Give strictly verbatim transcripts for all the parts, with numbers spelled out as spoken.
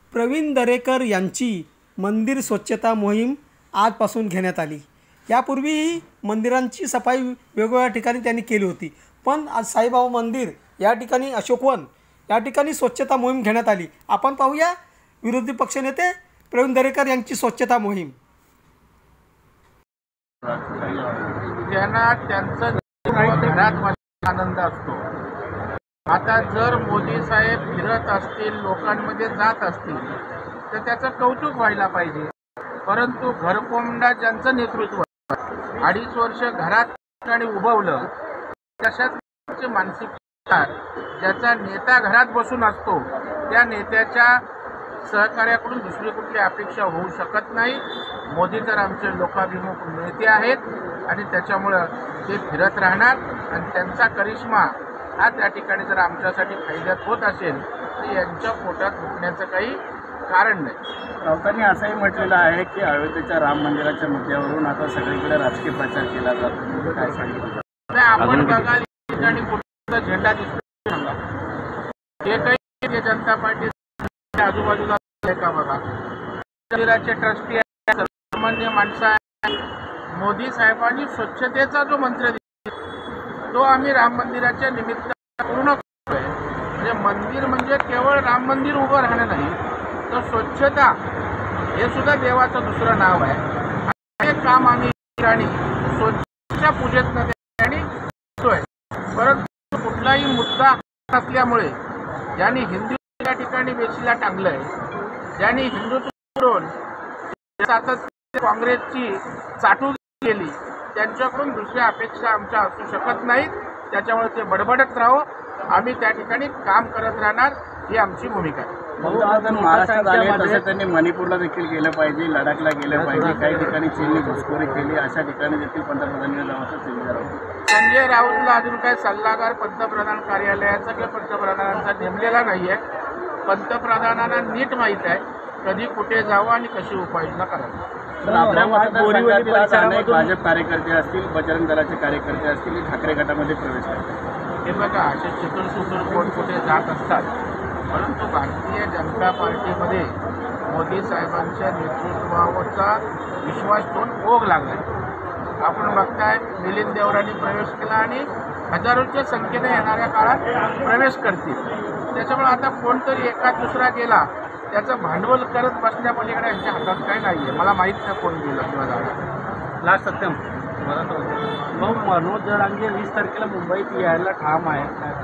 प्रवीण दरेकर यांची मंदिर स्वच्छता मोहीम आजपासून घेण्यात आली। यापूर्वीही मंदिरांची सफाई वेगवेगळ्या ठिकाणी त्यांनी केली होती, पण आज साईबाबा मंदिर या ठिकाणी अशोकवन या ठिकाणी स्वच्छता मोहीम घेण्यात आली। आपण पाहूया विरोधी पक्षनेते प्रवीण दरेकर यांची स्वच्छता मोहीम। त्यांना त्यांचा घरात आनंद असतो। आता जर मोदी साहेब फिरत असतील, लोकांमध्ये जात असतील, तर त्याचं कौतुक व्हायला पाहिजे। परंतु घरकोंबडा ज्यांचं नेतृत्व अडीच वर्ष घरात आणि उभवलं, तशाच मानसिक ज्याचा नेता घरात बसून असतो, त्या नेत्याच्या सहकार्याकडून दुसरी कुठली अपेक्षा होऊ शकत नाही। मोदी तर आमचे लोकाभिमुख नेते आहेत आणि त्याच्यामुळं ते फिरत राहणार आणि त्यांचा करिश्मा हा त्या ठिकाणी जर आमच्यासाठी फायद्यात होत असेल तर यांच्या पोटात दुखण्याचं काही कारण नाही। राऊतांनी असंही म्हटलेलं आहे की अयोध्येच्या राम मंदिराच्या मुद्द्यावरून आता सगळीकडे राजकीय प्रचार केला जातो, काय सांगितलं? आपण बघाल ठिकाणी कुठला झेंडा दिसतो सांगा, हे काही जनता पार्टी आजूबाजूला का बघा, मंदिराचे ट्रस्टी आहे, सामान्य माणसं आहे। मोदी साहेबांनी स्वच्छतेचा जो मंत्र दिला तो आम्ही राम मंदिराच्या निमित्त पूर्ण करतोय। म्हणजे मंदिर म्हणजे केवळ राम मंदिर उभं राहणं नाही, तर स्वच्छता हे सुद्धा देवाचं दुसरं नाव आहे। हे काम आम्ही ठिकाणी स्वच्छतेच्या पूजेत न ठिकाणी करतोय। परंतु कुठलाही मुद्दा असल्यामुळे ज्यांनी हिंदू त्या ठिकाणी वेशीला टांगलंय, ज्यांनी हिंदुत्व सातत्य काँग्रेसची चाटून केली, त्यांच्याकडून दुसऱ्या अपेक्षा आमच्या असू शकत नाहीत। त्याच्यामुळे ते बडबडत राहो, आम्ही त्या ठिकाणी काम करत राहणार, ही आमची भूमिका आहे। महाराष्ट्रात आले तसं त्यांनी मणिपूरला देखील गेलं पाहिजे, लडाखला गेलं पाहिजे, काही ठिकाणी चीनने घुसखोरी केली, अशा ठिकाणी देखील पंतप्रधानांनी जावं संजय राऊत संजय राऊतला अजून काही सल्लागार पंतप्रधान कार्यालयाचा किंवा पंतप्रधानांचा नेमलेला नाही आहे। पंतप्रधानांना नीट माहीत आहे कधी कुठे जावं आणि कशी उपाययोजना करावी। आपल्या मतदारसंघातील भाजप कार्यकर्ते असतील, बजरंग दलाचे कार्यकर्ते असतील, ठाकरे गटामध्ये प्रवेश करतात। हे बघा, असे चितूर सुतूर कोण कुठे जात असतात, परंतु भारतीय जनता पार्टीमध्ये मोदी साहेबांच्या नेतृत्वावरचा विश्वास ठेवून ओघ लागला। आपण बघताय मिलिंद देवरांनी प्रवेश केला आणि हजारोच्या संख्येने येणाऱ्या काळात प्रवेश करतील। त्याच्यामुळे आता कोणतरी एका दुसरा गेला त्याचं भांडवल करत बसण्यापलीकडे यांच्या हातात काही नाही आहे। मला माहीत नाही कोण गेलं किंवा झालं। लास्ट सत्यम मग मनोज जरांगे वीस तारखेला मुंबईत यायला ठाम आहे।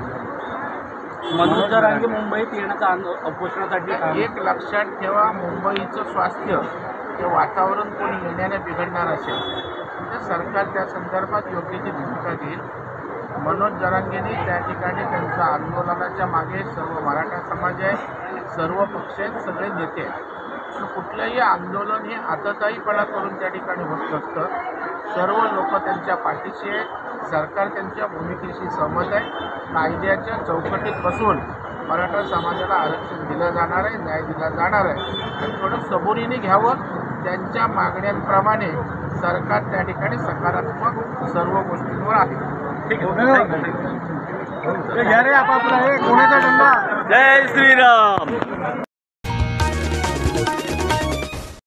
मनोज जरांगे मुंबईत येण्याचा उपोषणासाठी एक लक्षात ठेवा, मुंबईचं स्वास्थ्य हे वातावरण कोणी येण्याने बिघडणार असेल तर सरकार त्या संदर्भात योग्य ती भूमिका घेईल। मनोज जरांगेंनी त्या ठिकाणी त्यांच्या आंदोलनाच्या मागे सर्व मराठा समाज आहे, सर्व पक्ष आहेत, सगळे नेते आहेत। कुठलंही आंदोलन हे आतताईपणा करून त्या ठिकाणी होत नसतं। सर्व लोक त्यांच्या पाठीशी आहेत, सरकार त्यांच्या भूमिकेशी सहमत आहे। कायद्याच्या चौकटीत बसून मराठा समाजाला आरक्षण दिलं जाणार आहे, न्याय दिला जाणार आहे आणि थोडं सबुरीने घ्यावं। त्यांच्या मागण्यांप्रमाणे सरकार त्या ठिकाणी सकारात्मक सर्व गोष्टींवर आहे। ठीक आहे, जय श्रीराम।